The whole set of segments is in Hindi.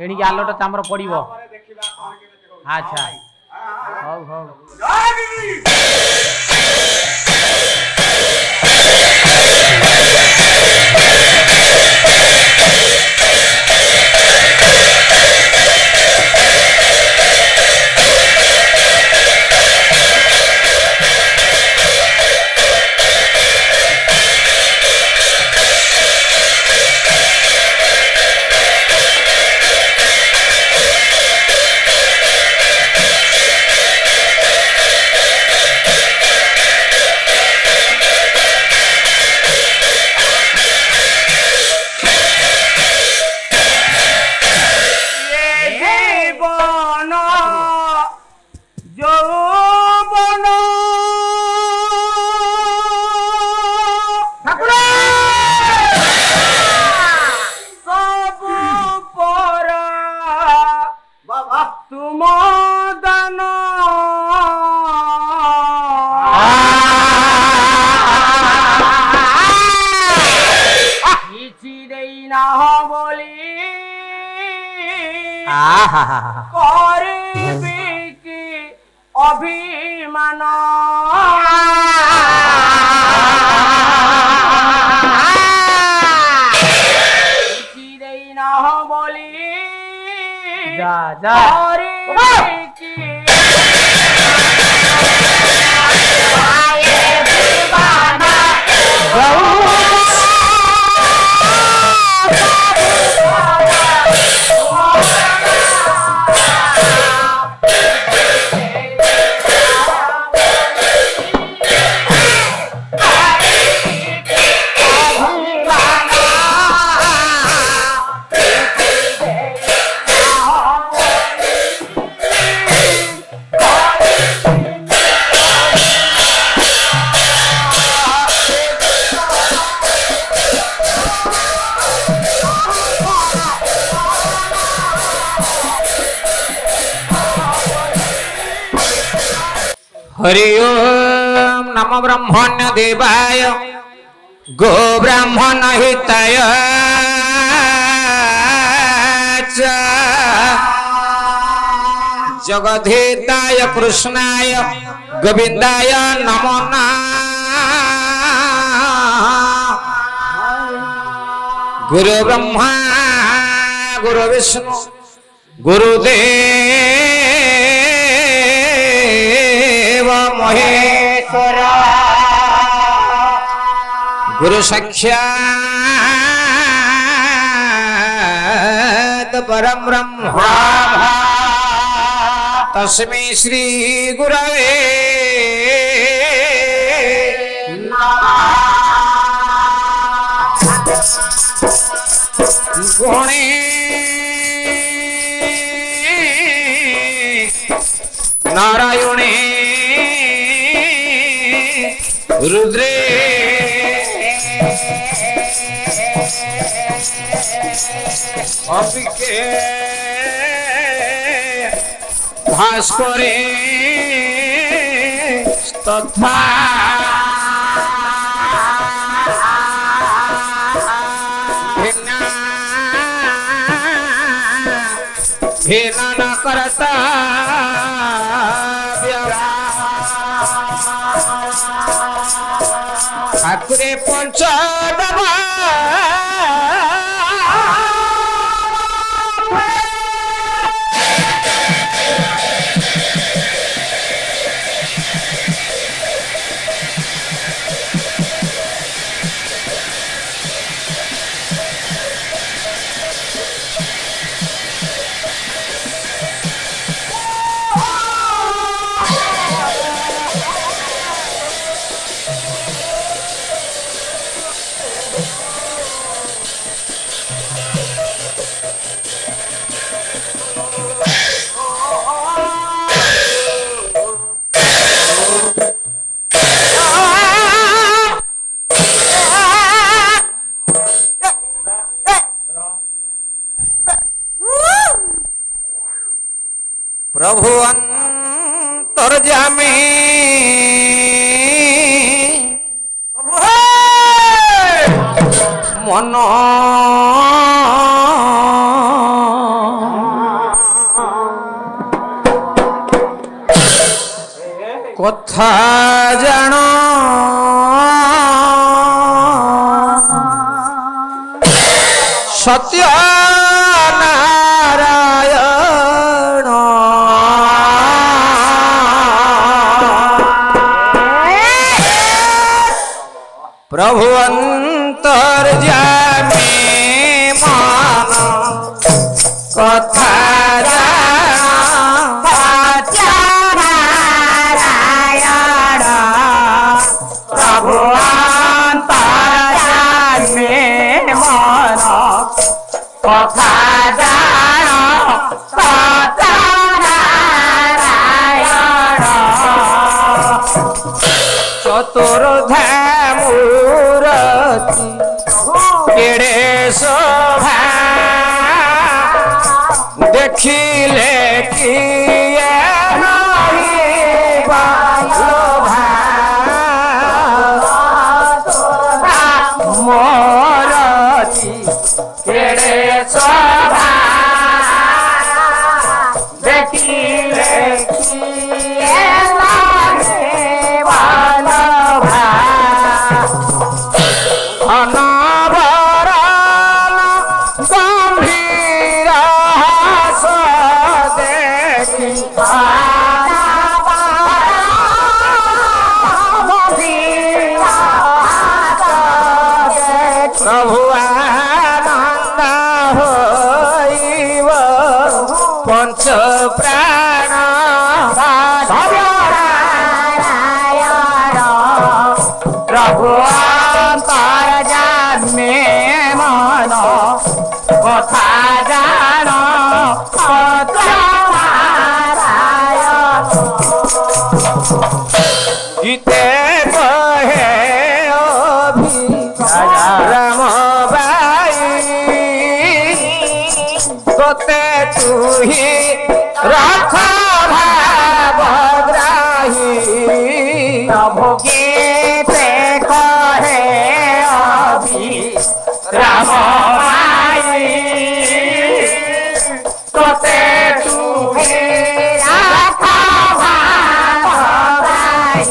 एणिक आलोटा तामर पड़िबो अच्छा हौ हौ अभिमान बोली जा जा हरि ओम नमो ब्रह्मण्य देवाय गो ब्राह्मण हिताय जगद्धिताय कृष्णाय गोविंदाय नमो नमः गुरु ब्रह्मा गुरु विष्णु गुरुदेव महेश्वर गुरु साक्षात् परम ब्रह्म तस्मै श्री गुरवे गुणे नारायणे रुद्रे अंबिके भास्करे तथा भिन्न न करता ठाकुरे पंचदमा प्रभु अंतर्यामी मन कथा जान सत्य नारायण प्रभु अंतर्यामी मन कथा प्रभु अंतर्यामी मन कथा चतुर्धा मूर्ति केड़े शोभा देखिले किए मोरती केड़े शोभा देखिले किए गंभीर हस देखी प्रभु आनंद होइब पंच प्राण प्रभु अंतर्यामी मन कथा जान गीते कहे राम बाई तोते तू ही रख भावग्राही प्रभु गीते कहे राम बाई तोते तू ही रख भावग्राही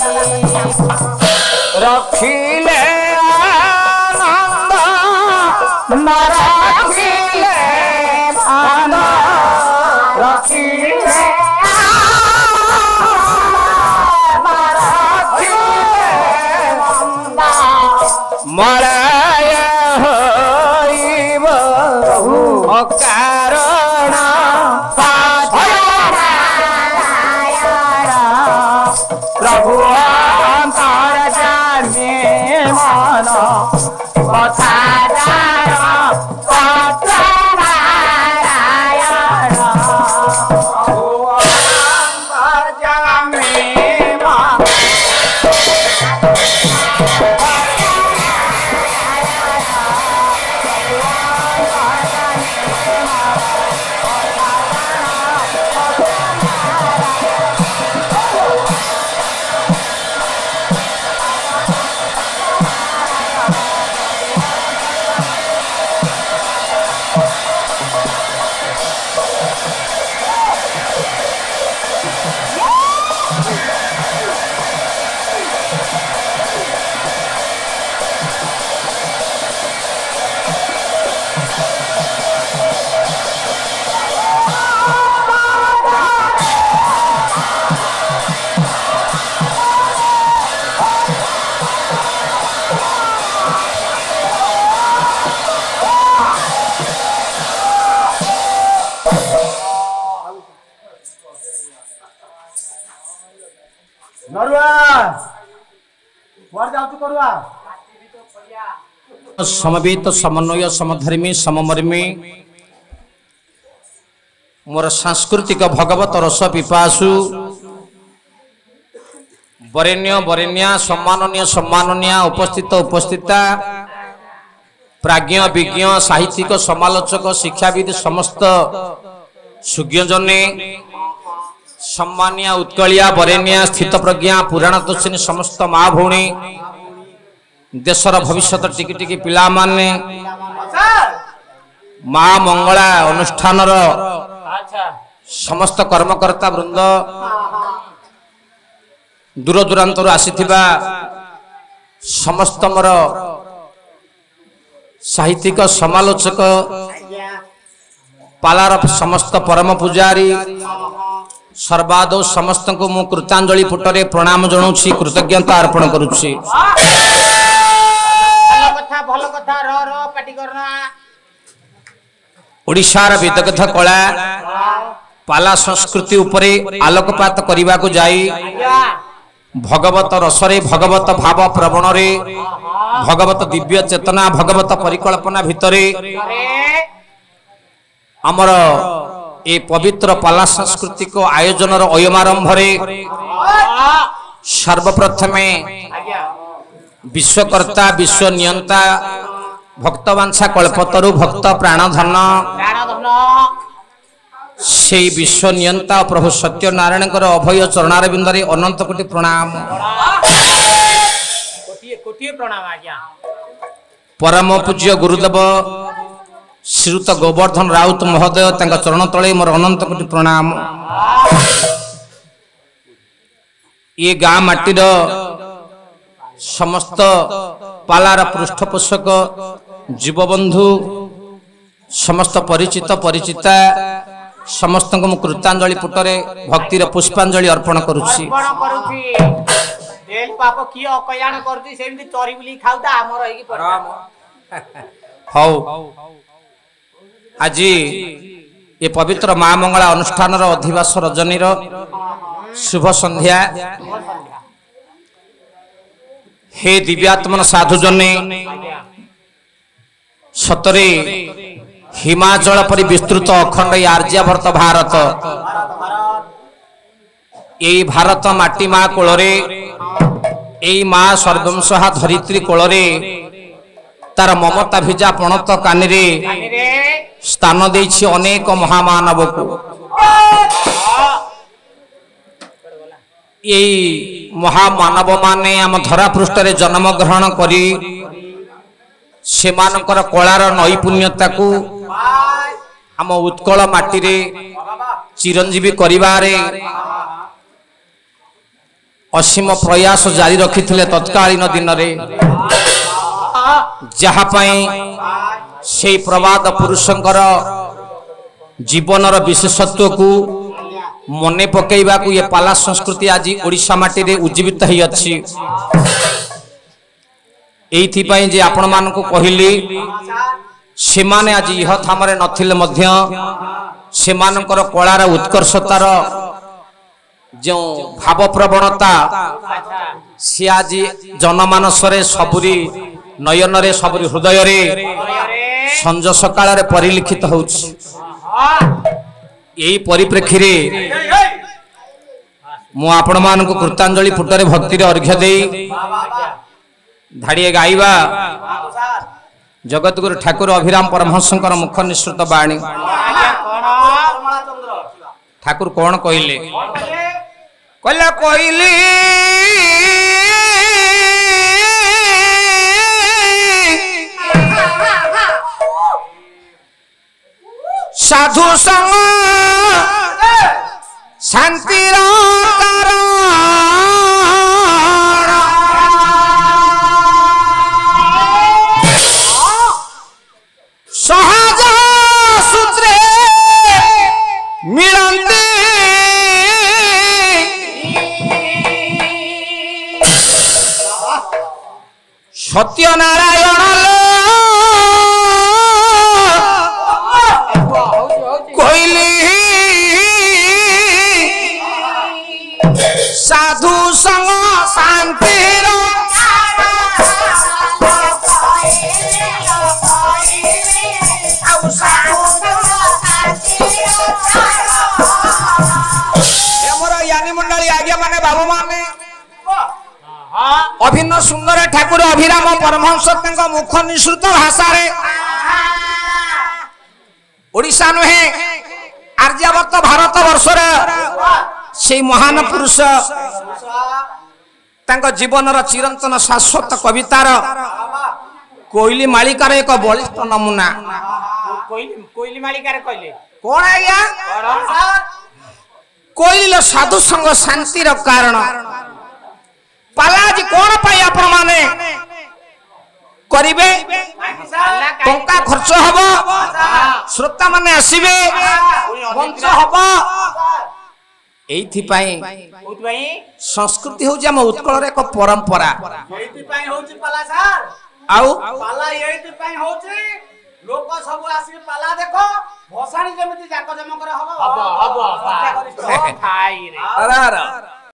रखिले आनंद नरखिले भान रखिले मराय होइब अकारण प्रभु अंतर्यामी मन कथा समवेत समन्वय समधर्मी सममर्मी मोर सांस्कृतिक भगवत रस पिपासु वरेण्य वरेण्या सम्माननीय सम्माननीय उपस्थित उपस्थिता प्राज्ञ विज्ञ साहित्यिक समालोचक शिक्षाविद समस्त सुज्ञजने सम्मानिया उत्कलिया वरेण्या स्थित प्रज्ञा पुराण तोषिणी समस्त माँ भौणी देशर भविष्य टिकी टिकी पिला माने माँ मंगला अनुष्ठान समस्त कर्मकर्ता वृंद दूर दूरांतर आसीथिबा समस्त मोर साहित्यिक समालोचक पालार समस्त परम पुजारी सर्वादौ समस्त को मु कृतांजलि पुटरे प्रणाम जणाउछि कृतज्ञता अर्पण करुछि। ओडिशार विदग्ध कला पाला संस्कृति उपरे आलोकपात करने को जाई भगवत रसरे भगवत भाव प्रवण रे भगवत दिव्य चेतना भगवत परिकल्पना भितरे आमर ए पवित्र पाला सांस्कृतिक आयोजन अयमारंभ सर्वप्रथमे विश्वकर्ता विश्व नियंता भक्तवांछा कल्पतरु भक्त प्राणधन से विश्व नियंता प्रभु सत्यनारायण अभय चरणार बिंदरे अनंत कोटि प्रणाम। परम पूज्य गुरुदेव श्रीयुत गोवर्धन राउत महोदय तांका चरण तले मोर अनंत कोटि प्रणाम। ये गाँ माटीर समस्त पालार पृष्ठपोषक जीवबंधु समस्त परिचित परिचिता समस्त को कृतांजलि पुटरे भक्तिर पुष्पांजलि अर्पण करुछि। आज ये पवित्र माँ मंगला अनुष्ठान अधिवास रजनीर शुभ संध्या। हे दिव्यात्मन साधुजने सतरे हिमाचल परि विस्तृत अखंड आर्यावर्त भारत यही भारत माटी माँ कोଳରେ यही माँ सर्वंशहा धरित्री कोଳରେ तार ममता भिजा पणत कानी स्थान देछि अनेक महामानव को। यही महामानव माने आम धरा पृष्ठ रे जन्म ग्रहण करी सेमानकर कलार नैपुण्यता को आम उत्कल माटी रे चिरंजीवी करिवारे असीम प्रयास जारी रखिथिले तत्कालीन दिन रे जहा पई से प्रवाद पुरुषंकर जीवनर विशेषत्व को मने पकेइबा को ये पाला संस्कृति आज ओडिशा माटी रे उज्जीवित ही अछि। एथि पई जे आपण मान को कहिली से माने आज यह थामरे नथिले मध्य से मानकर कलार उत्कर्षतार जो भाव प्रवणता सी आज जनमानस रे सबुरी नयन रे सबुरी हृदय रे संज सकाळ रे परिलिखित होउछि। यही परिप्रेक्षी रे मु आपण मान को कृतांजलि पुटरे भक्ति रे अर्घ्य देई धाड़िए गाइबा जगतगुरु ठाकुर अभिराम परमहंसकर मुख निश्रुत बाणी। ठाकुर कौन कहले कहली साधु संग शांतिर सहज सूत्रे मिलते सत्यनारायण कहली साधु संग शांति मंडली आज्ञा माने बाबू माने अभिन्न सुंदर ठाकुर अभिराम परमहंस मुख निश्रुत भाषा रे ओडिशा नुहे आर्यावर्त भारत वर्ष से महान पुरुष जीवन चिरंतन शाश्वत कवितार कोइली मालिकार एक बलिष्ठ नमूना। कोइली मालिकार कहले कौन आज्ञा कोइल साधु संग शांतिर कारण पाला आज कौन पाई आपण माने करिवे टंका खर्च हबो श्रोता माने आसीबे मंच हबो एथि पाई संस्कृति हो हम उत्कल रे एक परंपरा एथि पाई होची पाला सर आउ पाला एथि पाई होची लोक सब आसी पाला देखो भसाणी जेमिति जाक जम करे हबो हबो खाई रे अरे